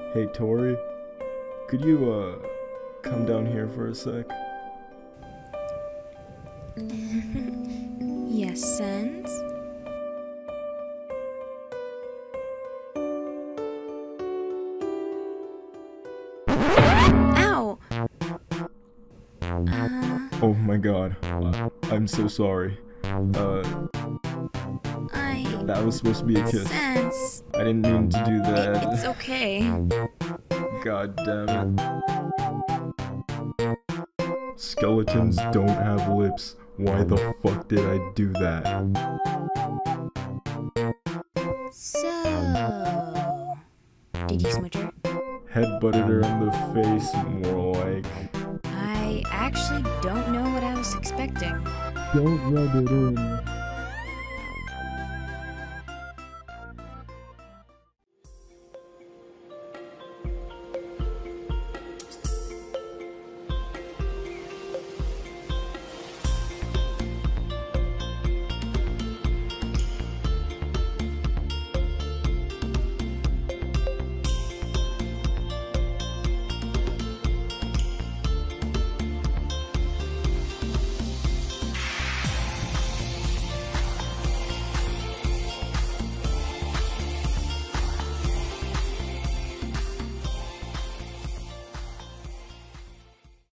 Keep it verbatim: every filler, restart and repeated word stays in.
Hey Tori, could you uh come down here for a sec? Yes, Sense? Ow! Uh, Oh my god, uh, I'm so sorry. Uh, I... that was supposed to be a kiss. Sense. I didn't mean to do that. It's okay. God damn it. Skeletons don't have lips. Why the fuck did I do that? So... Did you smooch her? Headbutted her in the face, more like. I actually don't know what I was expecting. Don't rub it in.